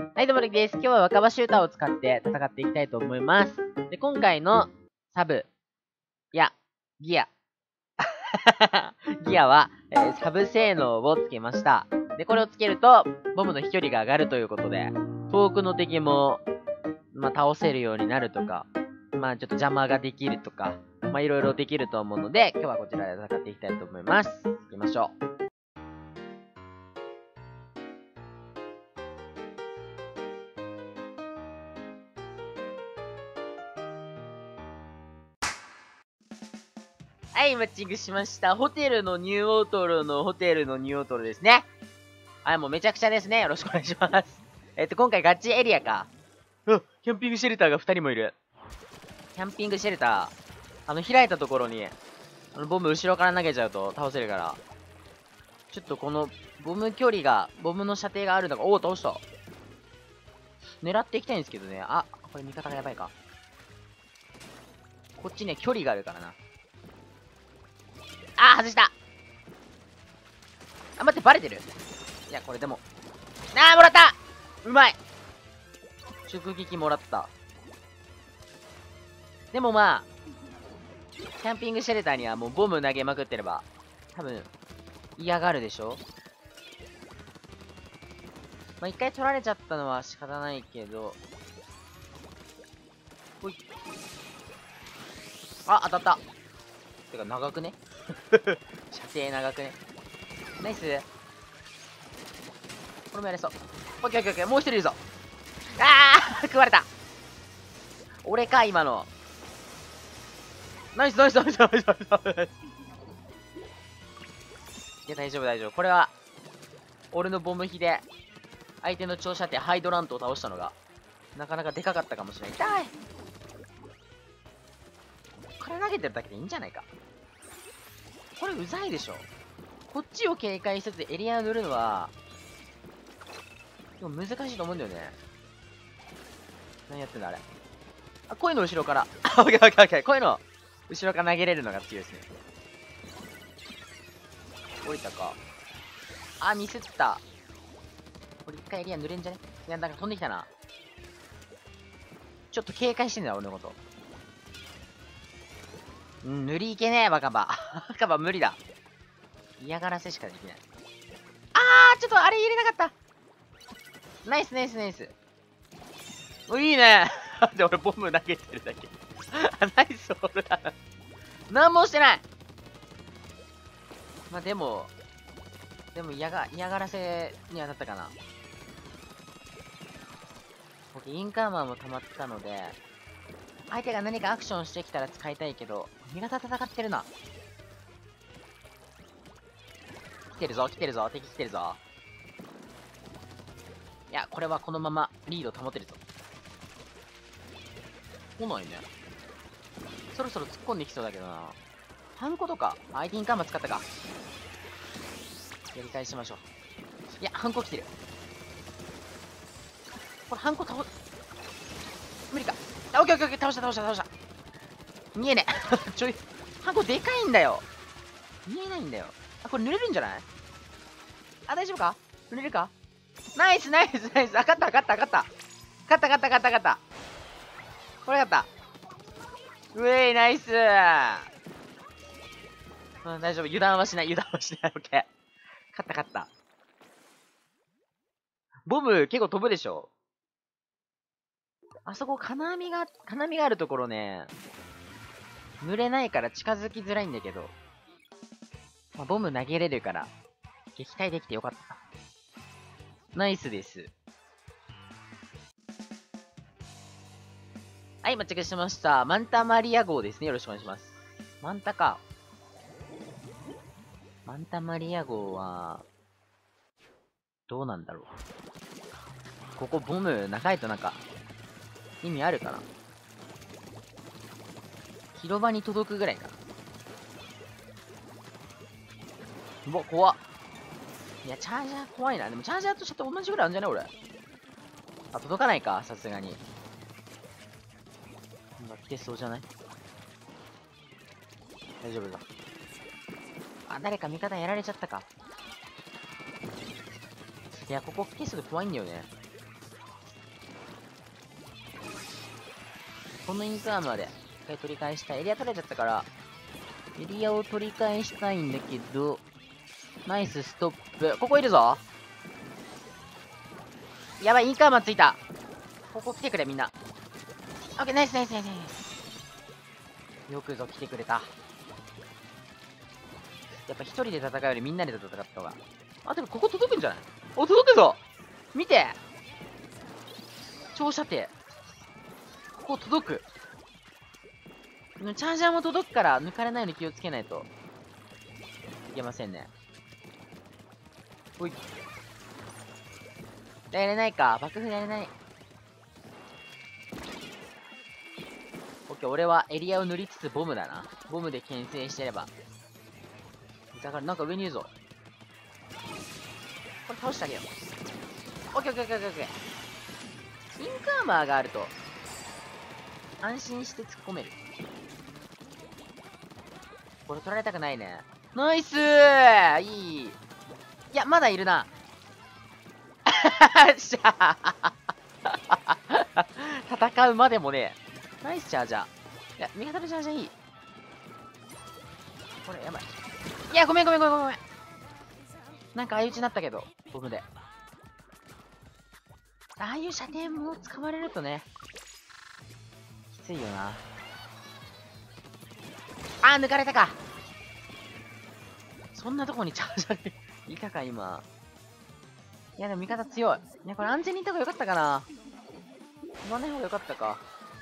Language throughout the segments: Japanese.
はい、どうもです。今日は若葉シューターを使って戦っていきたいと思います。で、今回のサブ、ギア。ギアは、サブ性能をつけました。で、これをつけると、ボムの飛距離が上がるということで、遠くの敵も、倒せるようになるとか、ちょっと邪魔ができるとか、いろいろできると思うので、今日はこちらで戦っていきたいと思います。行きましょう。はい、マッチングしました。ホテルのニューオートロですね。はい、もうめちゃくちゃですね。よろしくお願いします。今回ガチエリアか。キャンピングシェルターが2人もいる。キャンピングシェルター、開いたところに、ボム後ろから投げちゃうと倒せるから。ちょっとこの、ボムの射程があるのが、倒した。狙っていきたいんですけどね。これ味方がやばいか。こっちね、距離があるからな。外した。待って、バレてる。いや、これでも。もらった。うまい。直撃もらった。でもキャンピングシェルターにはもうボム投げまくってれば、多分、嫌がるでしょ。一回取られちゃったのは仕方ないけど。ほい。当たった。てか、長くね射程長くね。ナイス。これもやれそう。オッケーオッケーオッケー。もう一人いるぞ。食われた。俺か、今の。ナイスナイスナイスナイスナイスナイス。いや、大丈夫大丈夫。これは、俺のボム比で、相手の長射程ハイドラントを倒したのが、なかなかでかかったかもしれない。痛い。これ投げてるだけでいいんじゃないか。これうざいでしょ。こっちを警戒しつつエリアを塗るのは、でも難しいと思うんだよね。何やってんだあれ。こういうの後ろから。オッケーオッケーオッケー。こういうの、後ろから投げれるのが強いですね。降りたか。ミスった。これ一回エリア塗れんじゃね。いや、なんか飛んできたな。ちょっと警戒してんだ、俺のこと。塗りいけねえ、バカバ。バカバ無理だ。嫌がらせしかできない。ちょっとあれ入れなかった。ナイスナイスナイス。いいね。で、俺ボム投げてるだけ。ナイスオールだな。なんもしてない。でも嫌がらせにはなったかな。僕、インカーマンも溜まったので、相手が何かアクションしてきたら使いたいけど、味方戦ってるな。来てるぞ、敵来てるぞ。いや、これはこのままリード保てるぞ。来ないね。そろそろ突っ込んできそうだけどな。ハンコとか、相手インカーマン使ったか。やり返しましょう。いや、ハンコ来てる。これハンコ無理か。オッケーオッケーオッケー。倒した。見えねえ。ハンコでかいんだよ。見えないんだよ。これ濡れるんじゃない？大丈夫か？濡れるか？ナイスナイスナイス。勝った。これ勝った。うえい、ナイスー。大丈夫。油断はしない。オッケー。勝った。ボム結構飛ぶでしょ？あそこ金網があるところね、濡れないから近づきづらいんだけど、ボム投げれるから、撃退できてよかった。ナイスです。はい、マッチングしました。マンタマリア号ですね。よろしくお願いします。マンタか。マンタマリア号は、どうなんだろう。ここボム長いとなんか、意味あるかな。広場に届くぐらいかな。うわ、怖っ。いや、チャージャー怖いな。でもチャージャーとして同じぐらいあるんじゃね俺。届かないか、さすがに。来てそうじゃない？大丈夫だ。誰か味方やられちゃったか。いや、ここ来てすぐ怖いんだよね。 このインクアーマーで一回取り返したい。エリア取れちゃったから、エリアを取り返したいんだけど、ナイスストップ。ここいるぞ。やばい、インクアーマーついた。ここ来てくれ、みんな。オッケー、ナイスナイスナイスナイス。よくぞ来てくれた。やっぱ一人で戦うよりみんなで戦った方が。あ、でもここ届くんじゃない？お、届くぞ！見て！長射程。ここ届く。チャージャーも届くから抜かれないように気をつけないといけませんね。ほい。やれないか。爆風やれない。オッケー、俺はエリアを塗りつつボムだな。ボムで牽制してれば。だからなんか上にいるぞ。これ倒してあげよう。オッケーオッケーオッケーオッケー。インクアーマーがあると安心して突っ込める。これ取られたくないね。ナイスー！いい。いや、まだいるな。しゃー戦うまでもね。ナイスチャージャー。いや、味方のチャージャーいい。これやばい。いや、ごめんごめんごめんごめん。なんか相打ちになったけど、ボムで。ああいう射程も使われるとね、きついよな。あー、抜かれたか。そんなとこにチャージャーいたか、今。いや、でも味方強い。いや、これ安全にいた方がよかったかな。飛ばない方がよかったか。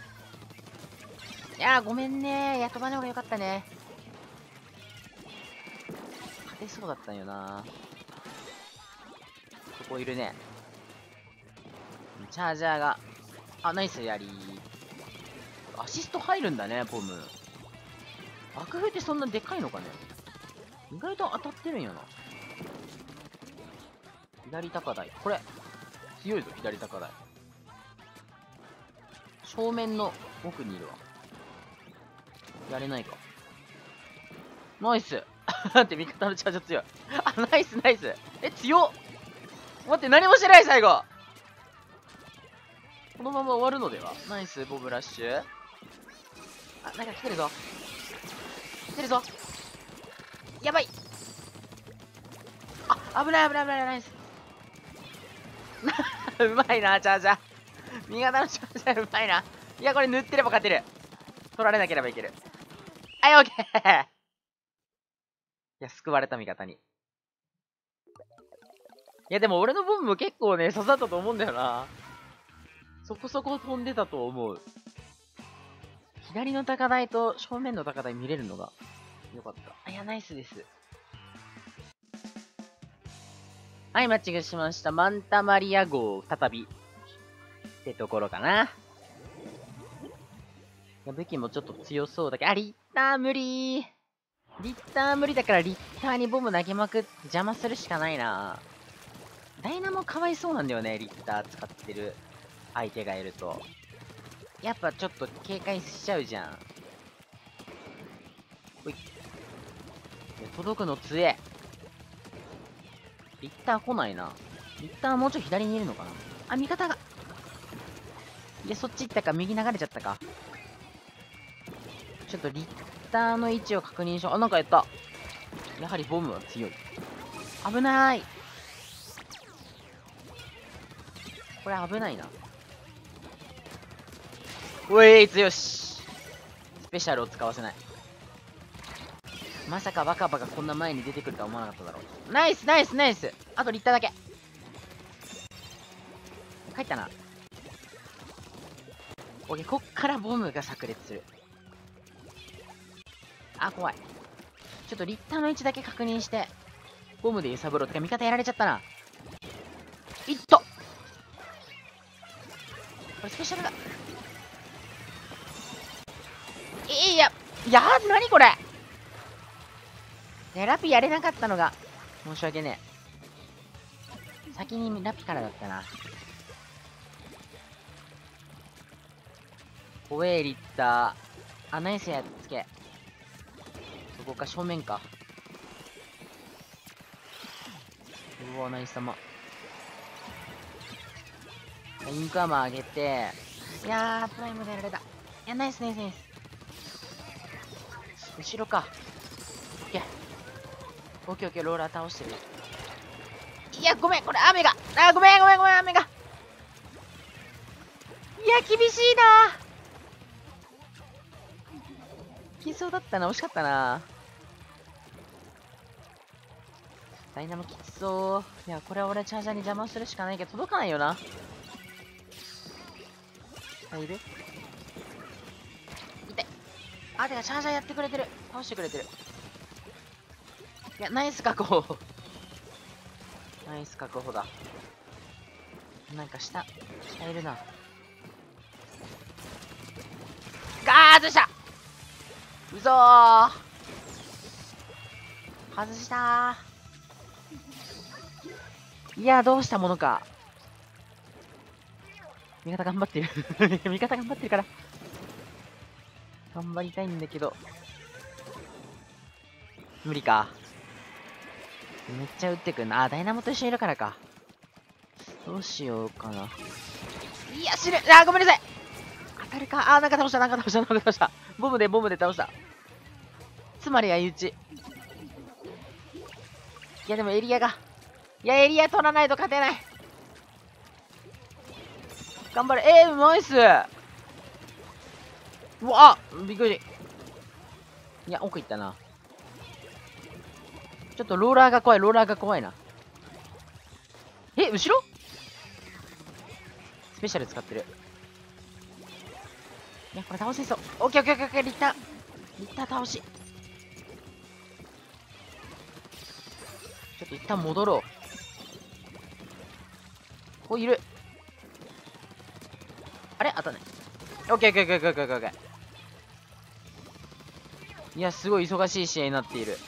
いやー、ごめんねー。いや、飛ばない方がよかったね。勝てそうだったんよな。ここいるね。チャージャーが。あ、ナイスやりー。アシスト入るんだね、ボム。爆風ってそんなでかいのかね。意外と当たってるんよな。左高台。これ、強いぞ、左高台。正面の奥にいるわ。やれないか。ナイス待って、味方のチャージャー強い。あ、ナイスナイス。え、強っ！待って、何もしてない、最後！このまま終わるのでは？ナイス、ボブラッシュ。あ、なんか来てるぞ。来てるぞ。やばい！あ、危ない危ない危ない、ナイス。うまいな、チャージャー。味方のチャージャーうまいな。いや、これ塗ってれば勝てる。取られなければいける。はい、オッケー。いや、救われた味方に。いや、でも俺のボムも結構ね、刺さったと思うんだよな。そこそこ飛んでたと思う。左の高台と正面の高台見れるのがよかった。いや、ナイスです。はい、マッチングしました。マンタマリア号、再び。ってところかな。いや、武器もちょっと強そうだけど、あ、リッター無理ー。リッター無理だからリッターにボム投げまくって邪魔するしかないな。ダイナもかわいそうなんだよね、リッター使ってる相手がいると。やっぱちょっと警戒しちゃうじゃん。ほい。届くの強え。リッター来ないな。リッターもうちょい左にいるのかな。あ、味方が。で、そっち行ったか、右流れちゃったか。ちょっとリッターの位置を確認しよう。あ、なんかやった。やはりボムは強い。危ない。これ危ないな。おい、強し。スペシャルを使わせない。まさかバカバカこんな前に出てくるとは思わなかっただろう。ナイスナイスナイス。あとリッターだけ。帰ったな。オッケー、こっからボムが炸裂する。あ、怖い。ちょっとリッターの位置だけ確認して、ボムで揺さぶろう。てか味方やられちゃったな。いっとこれスペシャルだ。いやー、なにこれ。ね、ラピやれなかったのが申し訳ねえ。先にラピからだったな。怖えリッター。あ、ナイスやっつけ。そこか、正面か。うわ、ナイス様。インクアーマー上げて。いやー、プライムでやられた。 いや、ナイスナイスナイス。後ろか。オッケー。オッケーオッケー、ローラー倒してる。いや、ごめん、これ雨が。ごめん、雨が。いや、厳しいな。いけそうだったな、惜しかったな。ダイナモきつそう。いや、これは俺チャージャーに邪魔するしかないけど、届かないよな。いる？痛い。あ、てかチャージャーやってくれてる。倒してくれてる。いや、ナイス確保。ナイス確保だ。なんか下いるな。ガーズした。うそー。外したー。いや、どうしたものか。味方頑張ってる。味方頑張ってるから。頑張りたいんだけど。無理か。めっちゃ撃ってくんな。あ、ダイナモと一緒にいるからか。どうしようかな。いや、死ぬ。ごめんなさい。当たるか。なんか倒した。ボムで倒した。つまり相打ち。いや、でもエリアが。いや、エリア取らないと勝てない。頑張れ。ナイス。うわ、びっくり。いや、奥行ったな。ちょっとローラーが怖いな。後ろスペシャル使ってる。いや、これ倒せそう。オッケー。リッター倒し。ちょっと一旦戻ろう。ここいる。あれ当たんない。オッケー。いや、すごい忙しい試合になっている。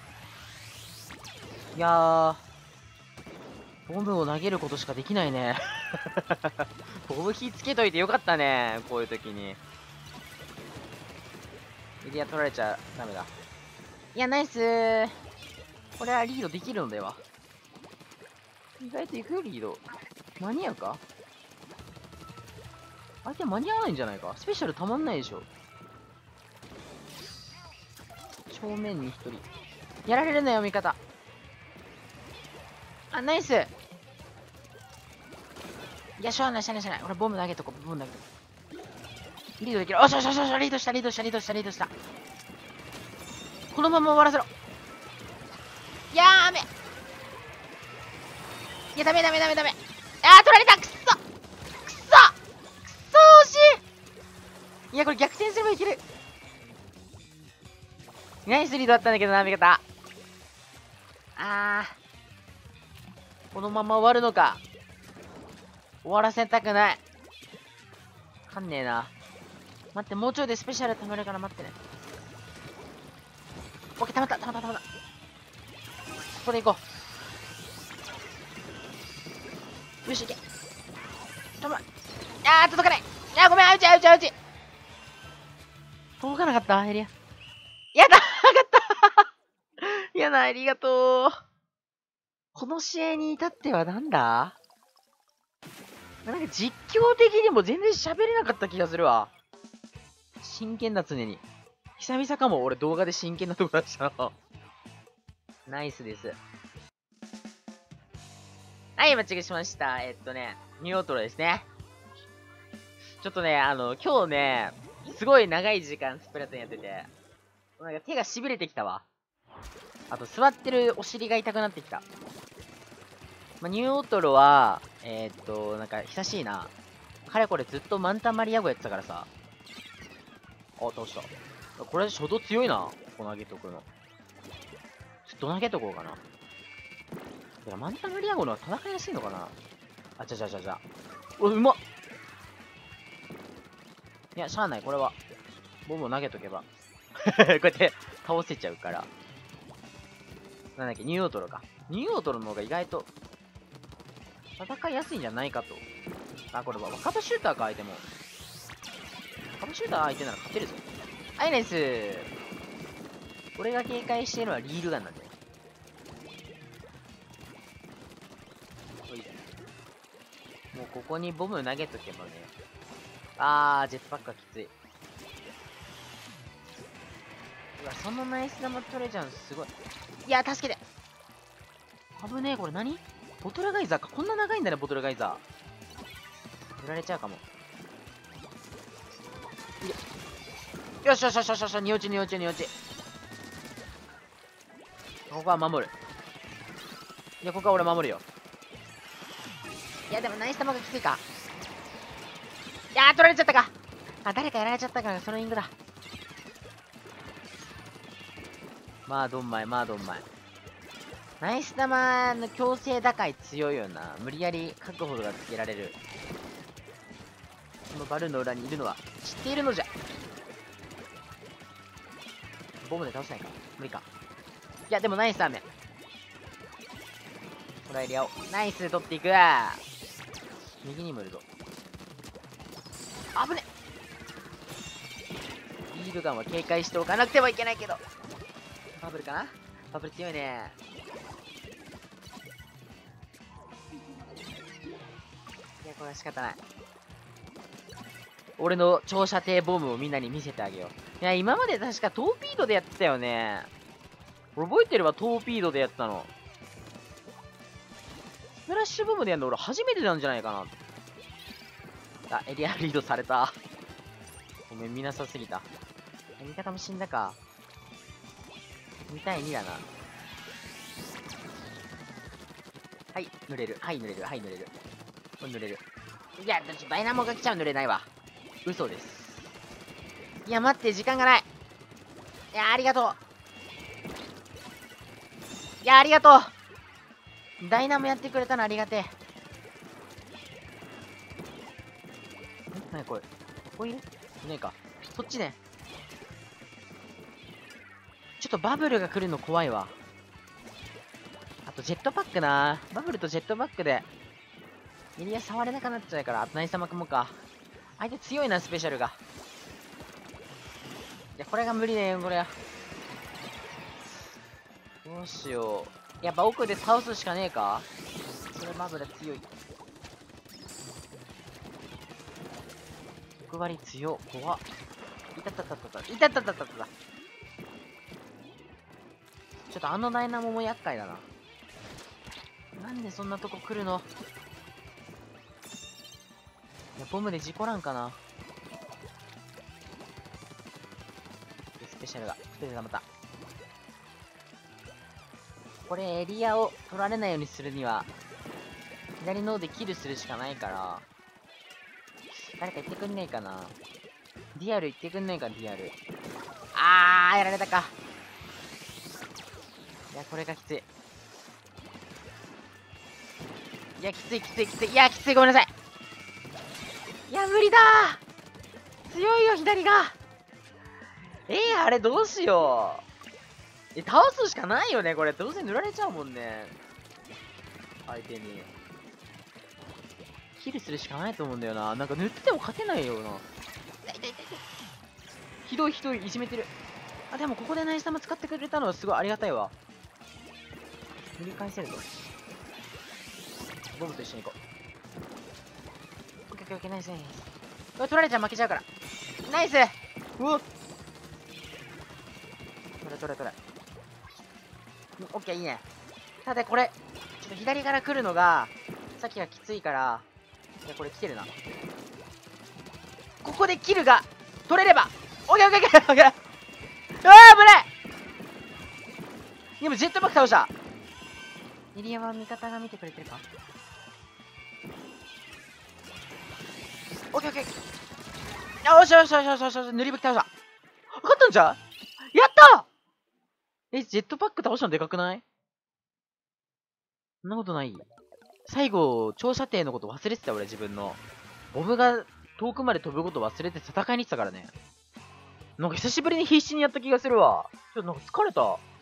いやー、ボムを投げることしかできないね。ボム火つけといてよかったね、こういう時に。エリア取られちゃダメだ。いや、ナイスー。これはリードできるのでは。意外といくよ、リード。間に合うか？相手間に合わないんじゃないか？スペシャルたまんないでしょ。正面に一人。やられるなよ、味方。ナイス。いや、しゃあない。俺、ボム投げとこう。リードできる。リードした。このまま終わらせろ。いやー、雨。いや、ダメ。取られた。くっそ惜しい。いや、これ逆転すればいける。ナイスリードだったんだけどな、味方。このまま終わるのか。終わらせたくない。わかんねえな。待って、もうちょいでスペシャル溜めるから待ってね。オッケー、溜まった。ここで行こう。よし、行け。届かない。ごめん、アウチ。届かなかった、エリア。やだ、上がった。いやな、ありがとう。この試合に至ってはなんだ？なんか実況的にも全然喋れなかった気がするわ。真剣だ、常に。久々かも、俺動画で真剣なとこ出したの。ナイスです。はい、間違えしました。ニューオートロですね。ちょっとね、今日ね、すごい長い時間スプラトゥーンやってて、なんか手が痺れてきたわ。あと、座ってるお尻が痛くなってきた。ニューオートロは、なんか久しいな。かれこれずっとマンタマリアゴやってたからさ。倒した。これ初動強いな。ここ投げとくの。ずっと投げとこうかな。いや、マンタマリアゴのは戦いやすいのかな。じゃ。うまっ。いや、しゃあない、これは。ボムを投げとけば。こうやって倒せちゃうから。なんだっけ、ニューオートロか。ニューオートロの方が意外と戦いやすいんじゃないかと。これは若葉シューターか、相手も。若葉シューター相手なら勝てるぞ。はい、ナイス。俺が警戒してるのはリールガンなんだよ。もうここにボム投げとけばね。ジェットパックはきつい。 うわ、そのナイス玉取れちゃうのすごい。いや、助けて。危ねえ、これ何？ボトルガイザーか。こんな長いんだね、ボトルガイザー。取られちゃうかも。よしよしよしよしよし、に落ちに落ちに落ち。ここは守る。いや、ここは俺守るよ。いや、でもナイス玉がきついか。いやー、取られちゃったか。あ、誰かやられちゃったから、そのイングだ。まあ、どんまい、まあ、どんまい。ナイス玉の強制打開強いよな。無理やり確保がつけられる。このバルーンの裏にいるのは知っているのじゃ。ボムで倒せないか。無理か。いや、でもナイス雨。トライエリアを。ナイス取っていく。右にもいるぞ。危ね。リールガンは警戒しておかなくてはいけないけど。バブルかな？バブル強いね。いや、これは仕方ない。俺の長射程ボムをみんなに見せてあげよう。いや、今まで確かトーピードでやってたよね。俺覚えてればトーピードでやったの。スプラッシュボムでやるの俺初めてなんじゃないかな。あ、エリアリードされた。ごめん、見なさすぎた。味方も死んだか。2対2だな。はい、濡れる。はい、濡れる。はい、濡れる。これ濡れる。いや、ダイナモが来ちゃう濡れないわ。嘘です。いや、待って、時間がない。いや、ありがとう。いや、ありがとう。ダイナモやってくれたのありがてえ。なにこれ。ここいる？いないか。そっちね。ちょっとバブルが来るの怖いわ。あとジェットパックな。バブルとジェットパックでエリア触れなくなっちゃうから。あとナイス玉くもか。相手強いな、スペシャルが。いや、これが無理だよ、これは。どうしよう。やっぱ奥で倒すしかねえか。それバブル強い。欲張り強。怖っ。いたたたたた。いたたたたた。ちょっとあのダイナモも厄介だな。なんでそんなとこ来るの？いや、ボムで事故らんかな。スペシャルが2人でまた。これエリアを取られないようにするには左の方でキルするしかないから、誰か言ってくんねえかな。ディアル言ってくんねえか、ディアル。やられたか。いや、これがきつい。いや、きついきついきつい。いや、きつい。ごめんなさい。いや、無理だー。強いよ、左が。あれどうしよう。倒すしかないよね、これ。どうせ塗られちゃうもんね。相手に。キルするしかないと思うんだよな。なんか塗っても勝てないよな。ひどいひどい、いじめてる。あ、でもここでナイス玉使ってくれたのはすごいありがたいわ。塗り返せるぞ。ボムと一緒に行こう。オッケーオッケーオッケー、ナイスナイス。取られちゃ負けちゃうから。ナイス。うわっ。取れ。オッケー、いいね。ただこれ、ちょっと左から来るのが、さっきがきついから、いや、これ来てるな。ここでキルが取れれば、オッケーオッケーオッケーオッケー。危ない。でもジェットバック倒した。エリアは味方が見てくれてるか。オッケーオッケー。よしよしよしよしよしよし、塗りぶき倒した。勝ったんじゃん。やったー。ジェットパック倒したのでかくない？そんなことない。最後、長射程のこと忘れてた俺、自分の。ボムが遠くまで飛ぶこと忘れて戦いに行ってたからね。なんか久しぶりに必死にやった気がするわ。ちょっとなんか疲れた。